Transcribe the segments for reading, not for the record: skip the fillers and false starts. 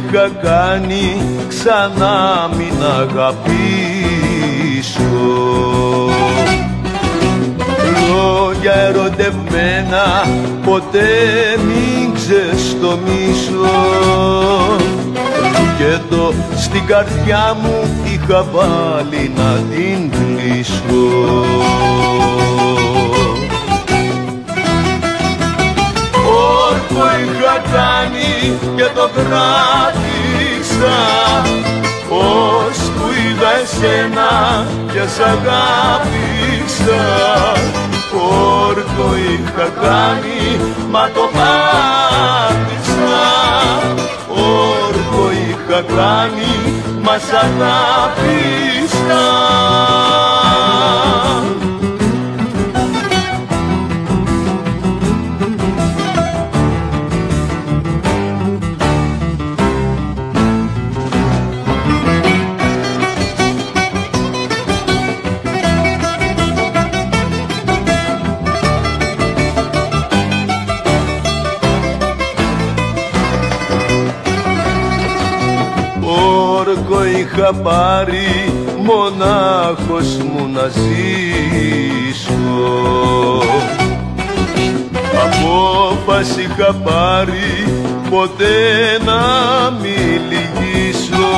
είχα κάνει ξανά μην αγαπήσω. Λόγια ερωτευμένα ποτέ μην ξεστομίσω, ρουκέτο στην καρδιά μου είχα βάλει να την κλείσω. Όρκο είχα κάνει και το κράτησα, ώσπου είδα εσένα και σ' αγάπησα. Όρκο είχα κάνει, μα το πάτησα. Όρκο είχα κάνει, μα σ' αγάπησα. Όρκο είχα πάρει μονάχος μου να ζήσω, απόφαση είχα πάρει ποτέ να μη λυγίσω.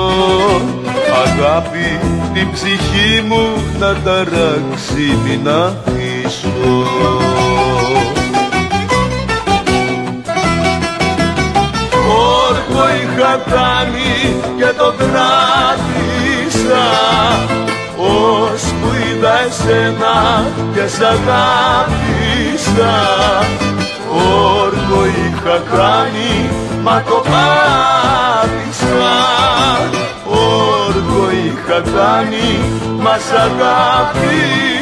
Αγάπη την ψυχή μου να ταράξει μην αφήσω. Όρκο είχα κάνει και το κράτησα, ώσπου είδα εσένα και σ' αγάπησα. Όρκο είχα κάνει, μα το πάτησα. Όρκο είχα κάνει, μα σ' αγάπησα.